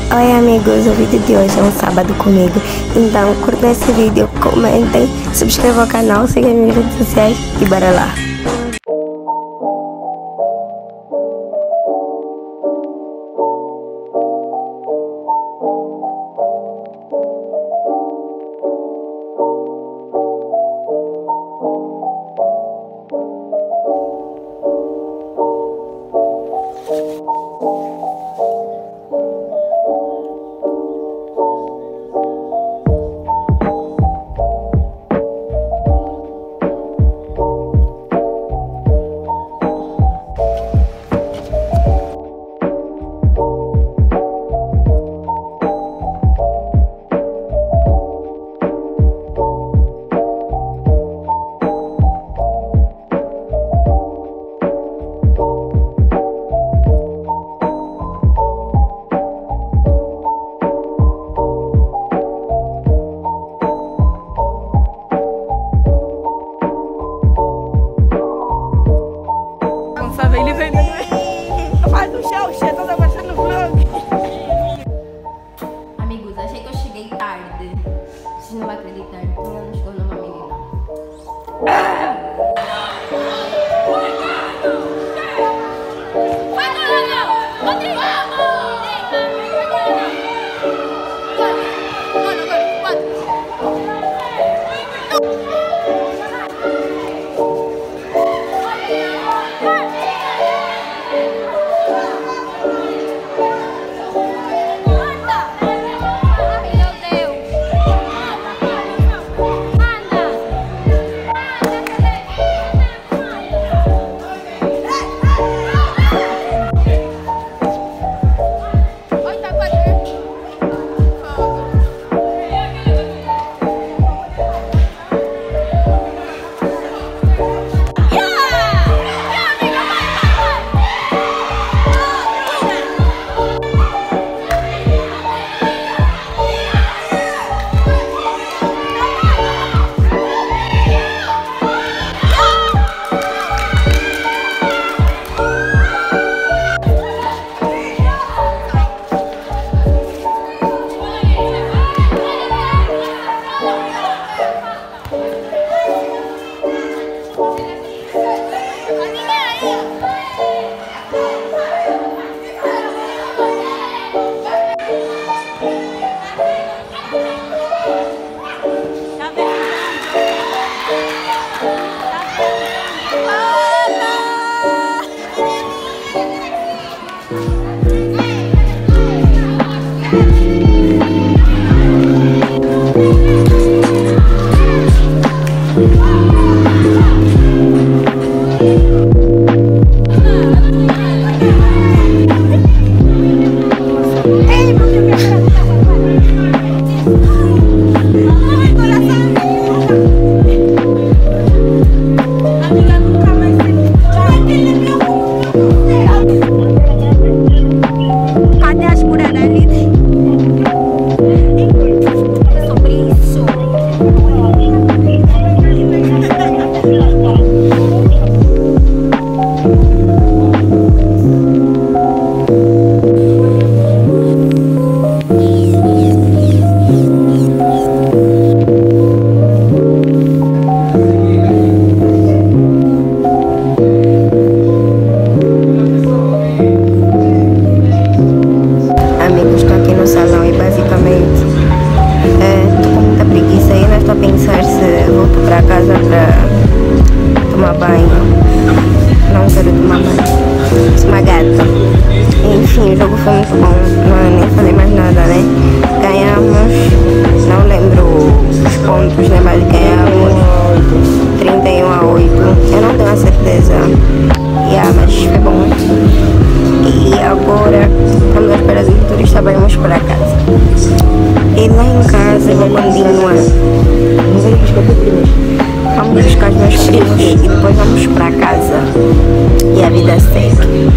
Oi amigos, o vídeo de hoje é um sábado comigo. Então curtam esse vídeo, comentem, subscrevam o canal, sigam minhas redes sociais e bora lá. Ele vem faz o show, toda baixando no vlog. Amigos, achei que eu cheguei tarde. Vocês não vão acreditar, ainda não chegou nova menina. Tomar banho. Não quero tomar banho. Sou uma gata. Enfim, o jogo foi muito bom. Não nem falei mais nada, né? Ganhamos. Não lembro os pontos, né? Mas ganhamos 31-8. Eu não tenho a certeza. Mas foi bom. E agora estamos à espera do motorista para irmos para casa. E lá em casa eu vou continuar. Vamos buscar os meus primos e depois vamos para casa. E a vida segue.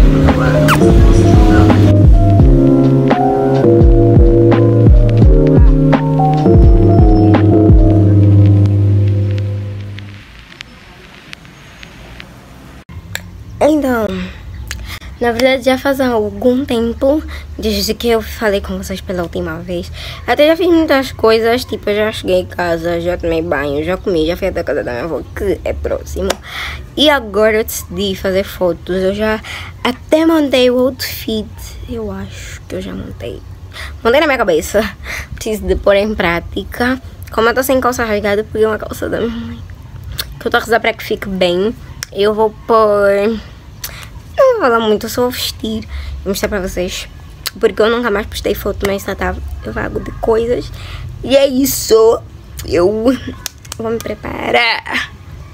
Então, na verdade já faz algum tempo, desde que eu falei com vocês pela última vez. Até já fiz muitas coisas, tipo, eu já cheguei em casa, já tomei banho, já comi, já fui até a casa da minha avó, que é próximo. E agora eu decidi fazer fotos, eu já até montei o outfit, eu acho que eu já montei. Montei na minha cabeça, preciso de pôr em prática. Como eu tô sem calça rasgada, peguei uma calça da minha mãe, que eu tô a rezar para que fique bem. Eu vou pôr... Não vou falar muito, eu só vou vestir. Vou mostrar pra vocês. Porque eu nunca mais postei foto no Instagram. Eu vago de coisas. E é isso. Eu vou me preparar.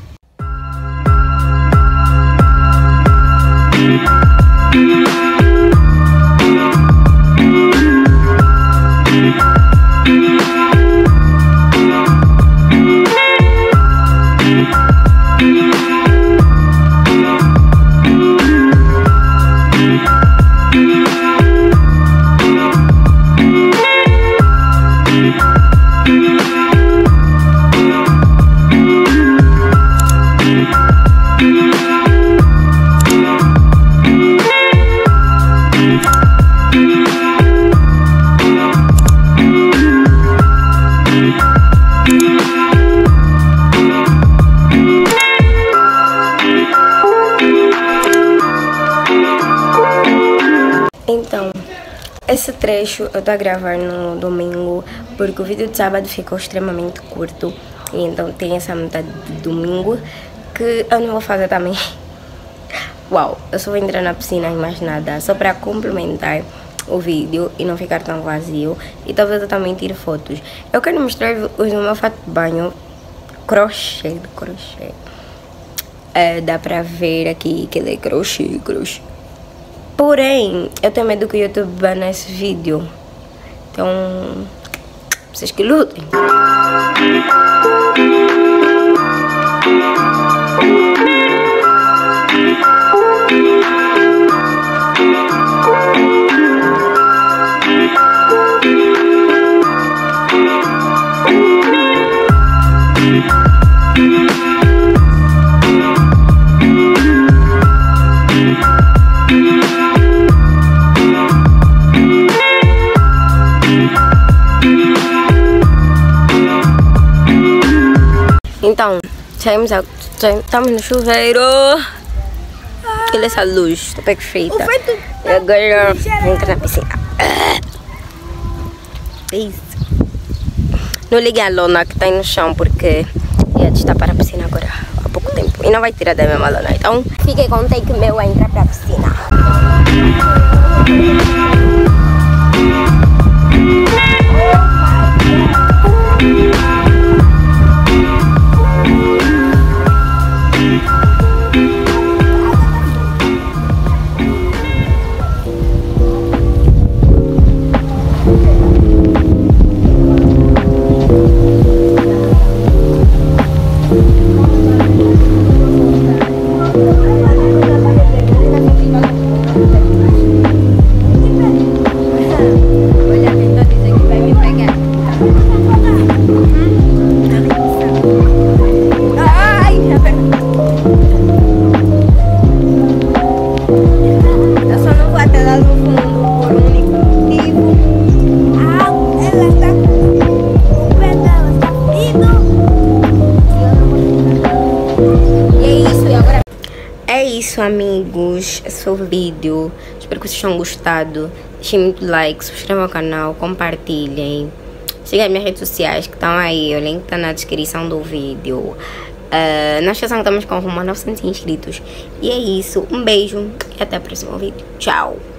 Então, esse trecho eu tô a gravar no domingo, porque o vídeo de sábado ficou extremamente curto. E então tem essa metade de domingo que eu não vou fazer também. Uau, eu só vou entrar na piscina e mais nada, só pra complementar o vídeo e não ficar tão vazio. E talvez eu também tire fotos. Eu quero mostrar-vos o meu fato de banho crochê, de crochê. Dá pra ver aqui que ele é crochê. Porém, eu tenho medo que o YouTube bane esse vídeo. Então, vocês que lutem. Então, estamos no chuveiro. Olha essa luz, tá perfeita. E agora vou entrar na piscina. Isso. Não liguei a lona que tá aí no chão, porque ia destapar a piscina agora há pouco tempo. E não vai tirar da mesma lona. Então, fiquei com o take meu a entrar pra piscina. É isso, amigos, esse foi o vídeo. Espero que vocês tenham gostado. Deixem muito like, subscrevam o canal, compartilhem. Sigam as minhas redes sociais que estão aí, o link está na descrição do vídeo. Não esqueçam que estamos com rumo a 900 inscritos. E é isso, um beijo e até o próximo vídeo. Tchau!